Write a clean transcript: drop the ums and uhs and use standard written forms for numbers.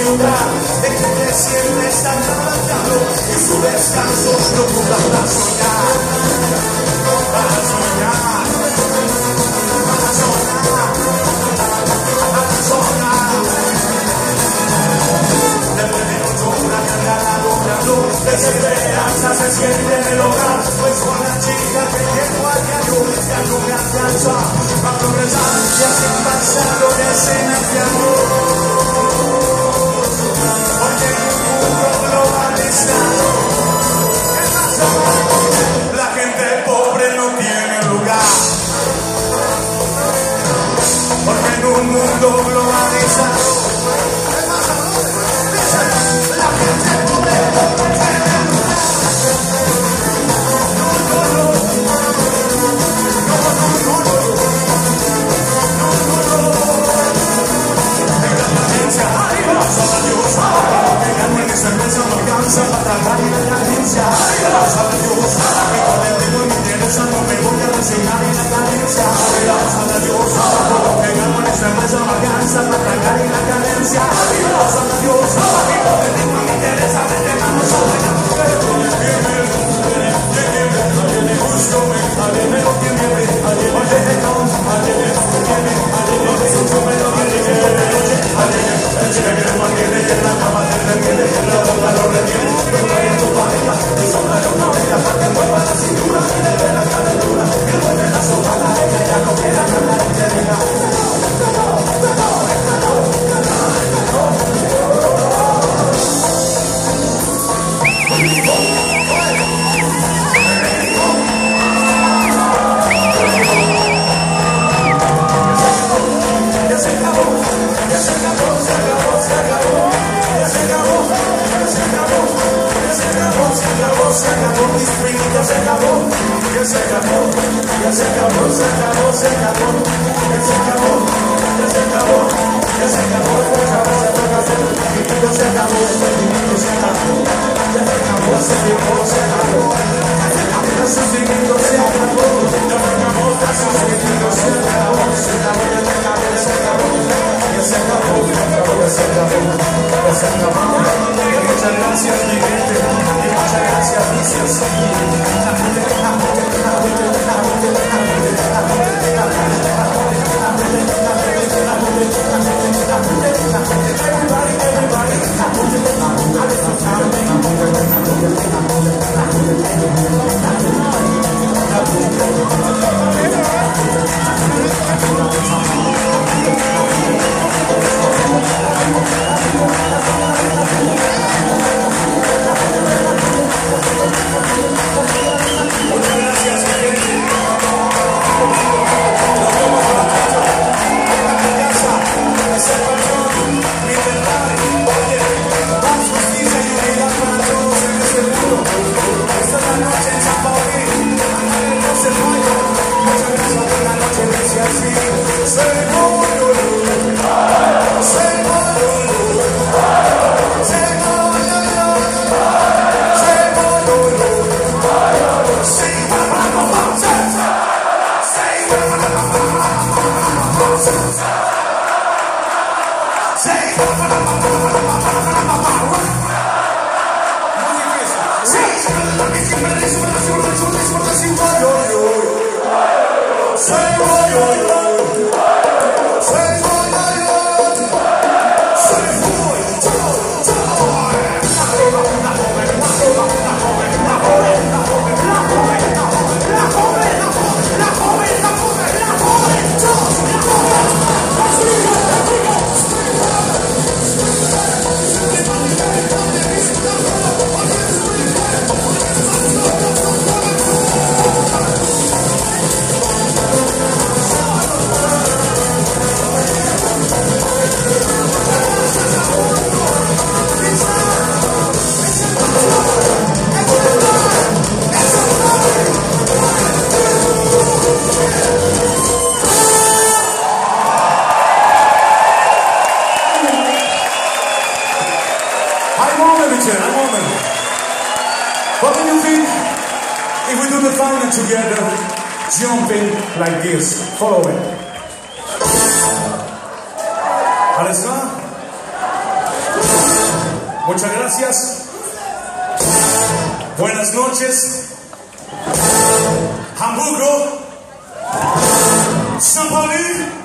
ciudad, de que te sientes tan adaptado y su descanso no pueda para soñar, para soñar, para soñar, para soñar. Desesperanza se siente en el hogar, pues con la chica que llegó al diario ya no me alcanza a progresar y así pasando de escenas de amor. Porque en un mundo globalizado, la gente pobre no tiene lugar. Porque en un mundo globalizado, la gente pobre no tiene lugar. Cerveza no alcanza para tragar y la cadencia. Sabe Dios, mi poder tengo y me interesa, no me voy a resignar en la cadencia. Sabe Dios, que gano en cerveza no alcanza para tragar y la cadencia. Sabe Dios, mi poder tengo y me interesa, me dejan no sobre la mujer. Muchas gracias, mi gente, y muchas gracias, vicios. What do you think if we do the final together, jumping like this? Follow it. Alles klar? Muchas gracias. Buenas noches. Hamburgo. San Pauli.